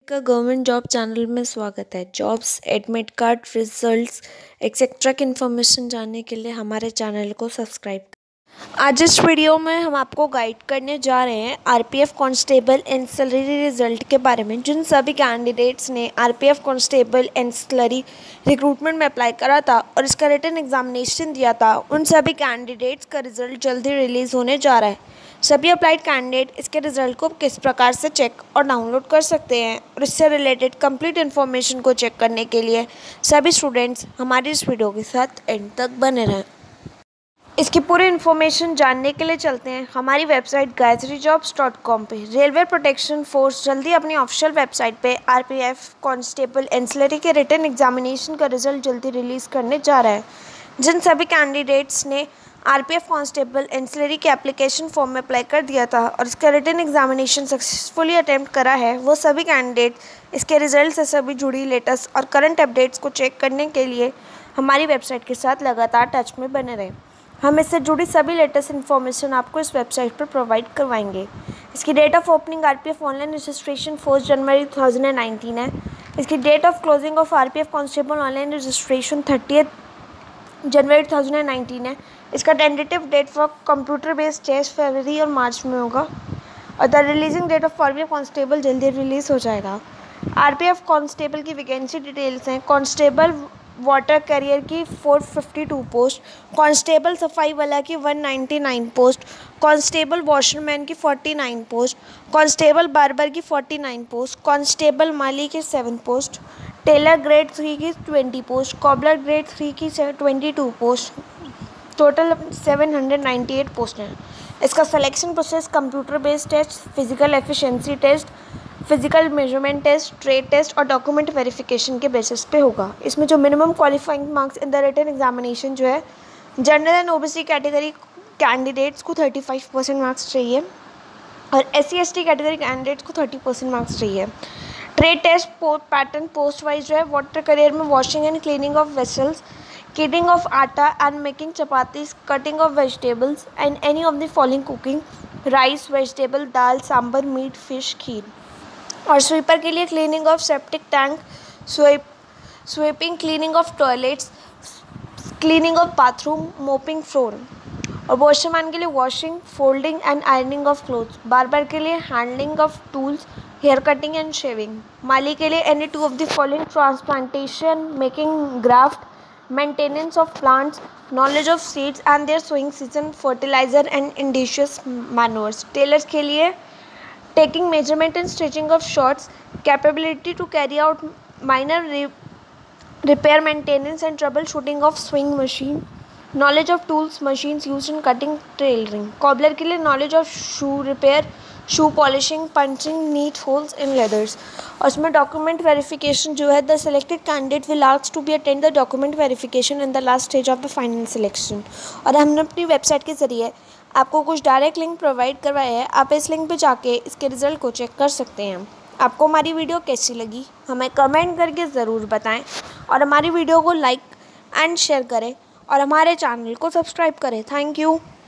का government job channel में स्वागत है। Jobs, admit card, results etcetera की इन्फॉर्मेशन जानने के लिए हमारे चैनल को सब्सक्राइब करें। आज इस वीडियो में हम आपको गाइड करने जा रहे हैं आरपीएफ कांस्टेबल एंसिलरी रिजल्ट के बारे में। जिन सभी कैंडिडेट्स ने आरपीएफ कांस्टेबल एंसिलरी रिक्रूटमेंट में अप्लाई करा था और इसका रिटन एग्जामिनेशन दिया था, उन सभी कैंडिडेट्स का रिजल्ट जल्दी रिलीज़ होने जा रहा है। सभी अप्लाइड कैंडिडेट इसके रिजल्ट को किस प्रकार से चेक और डाउनलोड कर सकते हैं और इससे रिलेटेड कंप्लीट इन्फॉर्मेशन को चेक करने के लिए सभी स्टूडेंट्स हमारी इस वीडियो के साथ एंड तक बने रहें। इसकी पूरी इन्फॉर्मेशन जानने के लिए चलते हैं हमारी वेबसाइट gayatrijobs.com पे। रेलवे प्रोटेक्शन फोर्स जल्दी अपनी ऑफिशियल वेबसाइट पे आरपीएफ कांस्टेबल एंसिलरी के रिटन एग्जामिनेशन का रिजल्ट जल्दी रिलीज़ करने जा रहा है। जिन सभी कैंडिडेट्स ने आरपीएफ कांस्टेबल एंसिलरी के एप्लीकेशन फॉर्म में अप्लाई कर दिया था और इसका रिटन एग्जामिनेशन सक्सेसफुली अटेम्प्ट करा है, वो सभी कैंडिडेट इसके रिजल्ट से सभी जुड़ी लेटेस्ट और करंट अपडेट्स को चेक करने के लिए हमारी वेबसाइट के साथ लगातार टच में बने रहें। हम इससे जुड़ी सभी लेटेस्ट इन्फॉर्मेशन आपको इस वेबसाइट पर प्रोवाइड करवाएंगे। इसकी date of opening RPF online registration 4 जनवरी 2019 है। इसकी date of closing of RPF constable online registration 30 जनवरी 2019 है। इसका tentative date for computer based test फरवरी और मार्च में होगा और the releasing date of RPF constable जल्दी रिलीज़ हो जाएगा। आरपीएफ कांस्टेबल की वैकेंसी डिटेल्स हैं। कांस्टेबल वाटर कैरियर की 452 पोस्ट, कांस्टेबल सफाई वाला की 199 पोस्ट, कांस्टेबल वॉशरमैन की 49 पोस्ट, कांस्टेबल बार्बर की 49 पोस्ट, कांस्टेबल माली की 7 पोस्ट, टेलर ग्रेड 3 की 20 पोस्ट, कॉबलर ग्रेड 3 की 22 पोस्ट, टोटल 798 पोस्ट हैं। इसका selection process computer based test, physical efficiency test, physical measurement test, trade test और डॉक्यूमेंट वेरिफिकेशन के basis पे होगा। इसमें जो minimum qualifying marks in the written examination जो है, general and OBC category candidates को 35% मार्क्स चाहिए और SC/ST कैटेगरी कैंडिडेट्स को 30% मार्क्स चाहिए। Trade test pattern post wise जो है, वाटर करियर में washing and cleaning of vessels, kneading of atta and making chapatis, cutting of vegetables and any of the following cooking, rice, vegetable, dal, sambar, meat, fish, kheer. और sweeper के लिए cleaning of septic tank, sweeping, cleaning of toilets, cleaning of bathroom, mopping floor. और washerman के लिए washing, folding and ironing of clothes. Barber के लिए handling of tools, hair cutting and shaving. माली के लिए any two of the following, transplantation, making graft, maintenance of plants, knowledge of seeds and their sowing season, fertilizer and indigenous manures. Tailors के लिए taking measurement and stitching of shorts, capability to carry out minor repair, maintenance and troubleshooting of sewing machine, knowledge of tools, machines used in cutting, tailoring. Cobbler के लिए knowledge of shoe repair, shoe polishing, punching neat holes in leathers. और उसमें document verification जो है, the selected candidate will ask to be attend the document verification in the last stage of the final selection. और हमने अपनी website के ज़रिए आपको कुछ डायरेक्ट लिंक प्रोवाइड करवाए हैं। आप इस लिंक पे जाके इसके रिज़ल्ट को चेक कर सकते हैं। आपको हमारी वीडियो कैसी लगी हमें कमेंट करके ज़रूर बताएँ और हमारी वीडियो को लाइक एंड शेयर करें और हमारे चैनल को सब्सक्राइब करें। Thank you.